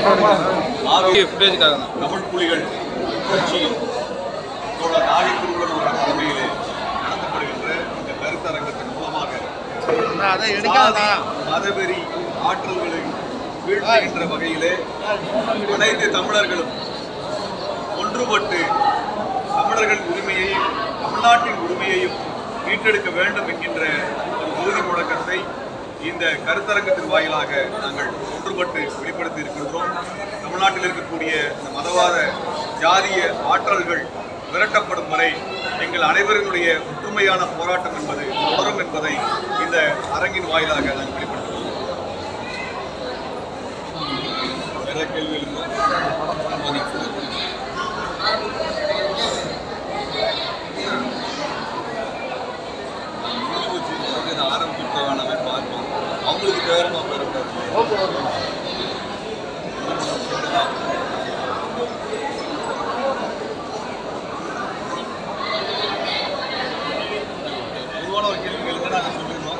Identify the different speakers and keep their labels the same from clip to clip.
Speaker 1: தமிழ் புலிகள் கட்சியின் நாகைக்குழுவின் தலைமையிலே நடத்தப்படுகின்ற இந்த கருத்தரங்கத்தின் மூலமாக மதவெறி ஆற்றல்களை வீழ்த்துகின்ற வகையிலே அனைத்து தமிழர்களும் ஒன்றுபட்டு தமிழர்களின் உரிமையையும் தமிழ்நாட்டின் உரிமையையும் மீட்டெடுக்க வேண்டும் என்கின்ற ஒரு உறுதி முழக்கத்தை இந்த கருத்தரங்கத்தின் வாயிலாக நாங்கள் ஒன்றுபட்டு வெளிப்படுத்தி இருக்கின்றோம். தமிழ்நாட்டில் இருக்கக்கூடிய இந்த மதவாத ஜாதிய ஆற்றல்கள் விரட்டப்படும் வரை எங்கள் அனைவருடைய ஒற்றுமையான போராட்டம் என்பது தொடரும் என்பதை இந்த அரங்கின் வாயிலாக நாங்கள் வெளிப்படுத்துகிறோம். வேற கேள்வி ஆரம்பிச்சுட்டு வேணாமே பார்ப்போம். அவங்களுக்கு தேவைமா பெறக்கூடாது. பொதுவான ஒரு கேள்விகளுக்கு நாங்கள் சொல்லியிருந்தோம்.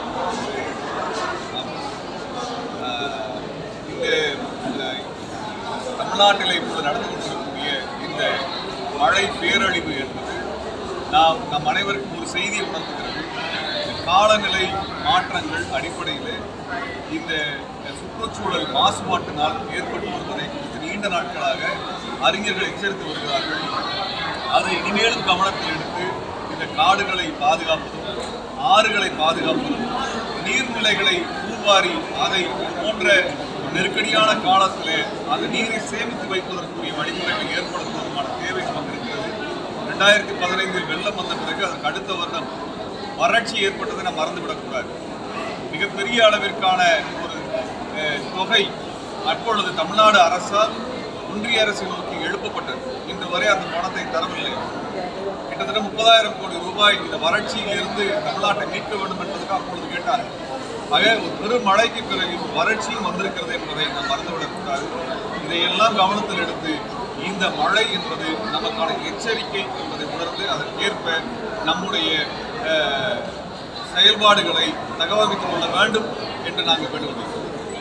Speaker 1: இந்த தமிழ்நாட்டில் இப்போது நடந்து கொண்டிருக்கக்கூடிய இந்த மழை பேரழிவு என்பது நம் அனைவருக்கும் ஒரு செய்தியை உணர்த்துகிறது. காலநிலை மாற்றங்கள் அடிப்படையில் இந்த சுற்றுச்சூழல் மாசுபாட்டினால் ஏற்பட்டு வருவதை நீண்ட நாட்களாக அறிஞர்கள் எச்சரித்து வருகிறார்கள். அதை இனிமேலும் கவனத்தில் எடுத்து இந்த காடுகளை பாதுகாப்பதும் ஆறுகளை பாதுகாப்பதும் நீர்நிலைகளை தூர்வாரி அதை போன்ற நெருக்கடியான காலத்தில் அந்த நீரை சேமித்து வைப்பதற்குரிய வழிமுறைகளை ஏற்படுத்துவதற்கான தேவை நமக்கு இருக்கிறது. 2015 வெள்ளம் வந்த பிறகு அதற்கு அடுத்த வருடம் வறட்சி ஏற்பட்டதை நாம் மறந்துவிடக்கூடாது. மிகப்பெரிய அளவிற்கான ஒரு தொகை அப்பொழுது தமிழ்நாடு அரசால் ஒன்றிய அரசை நோக்கி எழுப்பப்பட்டது. இன்று வரை அந்த பணத்தை தரவில்லை. கிட்டத்தட்ட 30,000 கோடி ரூபாய் இந்த வறட்சியிலிருந்து தமிழ்நாட்டை மீட்க வேண்டும் என்பதற்கு அப்பொழுது கேட்டார். ஆக ஒரு பெரும் மழைக்கு பிறகு வறட்சியும் வந்திருக்கிறது என்பதை நாம் மறந்துவிடக்கூடாது. இதையெல்லாம் கவனத்தில் எடுத்து இந்த மழை என்பது நமக்கான எச்சரிக்கை என்பதை உணர்ந்து அதற்கேற்ப நம்முடைய செயல்பாடுகளை தகவமைத்துக் கொள்ள வேண்டும் என்று நாங்கள் வேண்டுகொள்கிறோம்.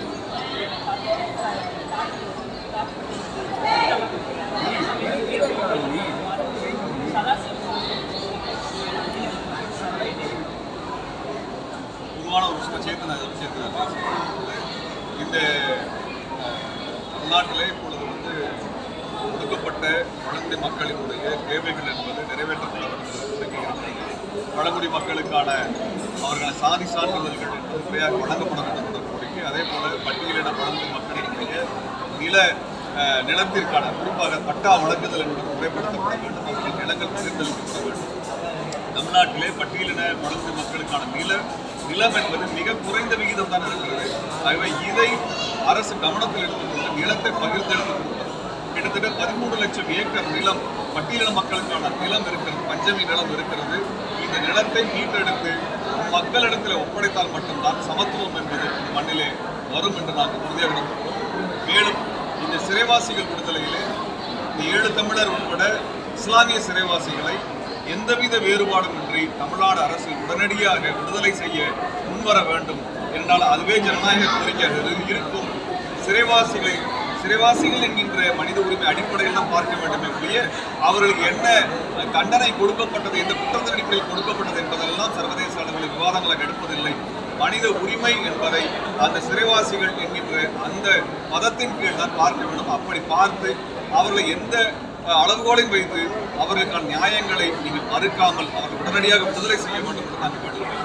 Speaker 1: பொதுவான ஒரு விஷயம் சேர்த்து இந்த தமிழ்நாட்டிலே இப்பொழுது ஒடுக்கப்பட்ட பழங்குடி மக்களினுடைய தேவைகள் என்பது நிறைவேற்றப்பட பழங்குடி மக்களுக்கான அவர்களான சாதி சான்றிதழ்கள் முறையாக வழங்கப்பட வேண்டும் என்ற கோரிக்கை, அதே போல பட்டியலின பழங்குடி மக்களினுடைய நிலத்திற்கான குறிப்பாக பட்டா வழங்குதல் என்பது முறைப்படுத்தப்பட வேண்டும். அவர்கள் நிலங்கள் பகிர்ந்தளிக்கப்பட வேண்டும். தமிழ்நாட்டிலே பட்டியலின பழங்குடி மக்களுக்கான நிலம் என்பது மிக குறைந்த விகிதம் தான் இருக்கிறது. ஆகவே இதை அரசு கவனத்தில் எடுத்துக்கொண்டு நிலத்தை பகிர்ந்தெடுத்து கொடுப்பது. கிட்டத்தட்ட 13 லட்சம் ஏக்கர் நிலம் பட்டியலின மக்களுக்கான நிலம் இருக்கிறது, பஞ்சமி நிலம் இருக்கிறது. இந்த நிலத்தை மீட்டெடுத்து மக்களிடத்தில் ஒப்படைத்தால் மட்டும்தான் சமத்துவம் என்பது இந்த மண்ணிலே வரும் என்று நாங்கள் உறுதியாக நம்புகிறோம். மேலும் இந்த சிறைவாசிகள் விடுதலையிலே இந்த 7 தமிழர் உட்பட இஸ்லாமிய சிறைவாசிகளை எந்தவித வேறுபாடும் இன்றி தமிழ்நாடு அரசு உடனடியாக விடுதலை செய்ய முன்வர வேண்டும் என்றால் அதுவே ஜனநாயக கோரிக்கையாக இருக்கும். சிறைவாசிகள் என்கின்ற மனித உரிமை அடிப்படையில் தான் பார்க்க வேண்டுமே ஒழிய அவர்களுக்கு என்ன தண்டனை கொடுக்கப்பட்டது, எந்த குற்றத்தின் அடிப்படையில் கொடுக்கப்பட்டது என்பதெல்லாம் சர்வதேச அளவில் விவாதங்களாக எடுப்பதில்லை. மனித உரிமை என்பதை அந்த சிறைவாசிகள் என்கின்ற அந்த மதத்தின் கீழ் தான் பார்க்க வேண்டும். அப்படி பார்த்து அவர்களை எந்த அளவுகோலையும் வைத்து அவர்களுக்கான நியாயங்களை நீங்கள் மறுக்காமல் அவர்கள் உடனடியாக விடுதலை செய்ய வேண்டும் என்று நாங்கள் வேண்டுகிறோம்.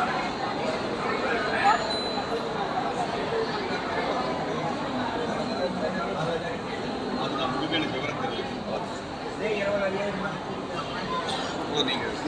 Speaker 1: அதுதான் முழுமையான விவரம் தெரிவிக்கும்.